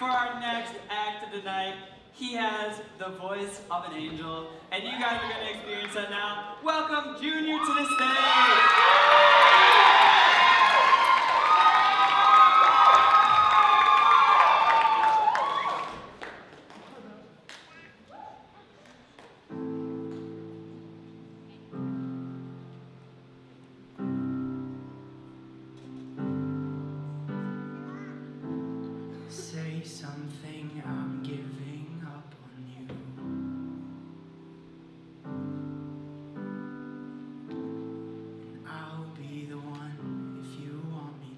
for our next act of the night. He has the voice of an angel, and you guys are going to experience that now. Welcome Junior to the stage! Say something, I'm giving up on you. And I'll be the one if you want me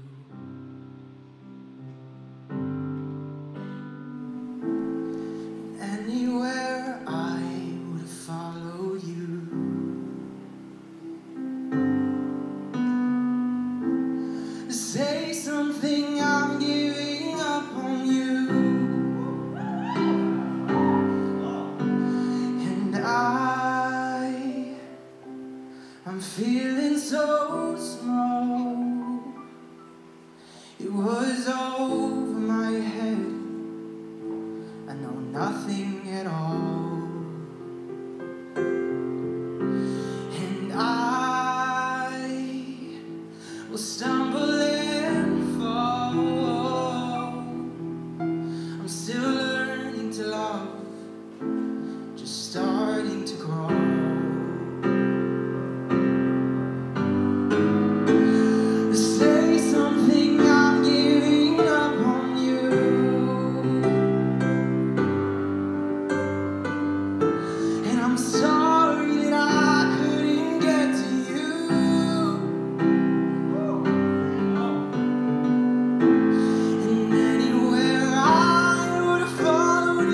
to. Anywhere I would follow you. Say something, I'm giving up on you. And I'm feeling so small. It was over my head. I know nothing at all. And I will stumble and fall. I'm still learning to love, just starting to crawl. Say something, I'm giving up on you. And I'm sorry that I couldn't get to you. And anywhere I would have followed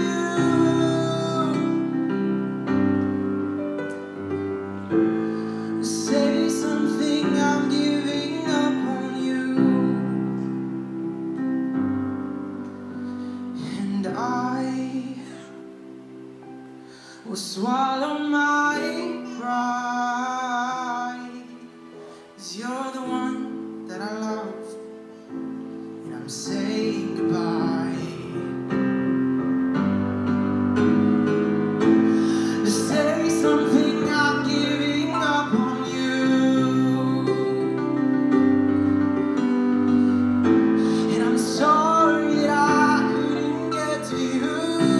you. Say something, I'm giving up on you. And I will swallow my pride, 'cause you're the one that I love, and I'm saying goodbye. Say something, I'm giving up on you. And I'm sorry that I couldn't get to you.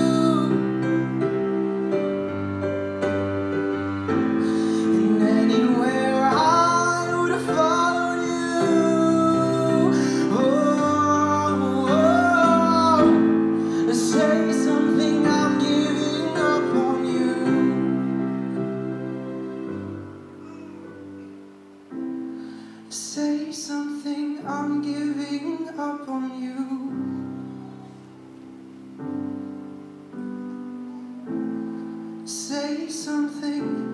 And anywhere I would have followed you. Oh, oh, oh. Say something, I'm giving up on you. Say something, I'm giving up on you. Say something.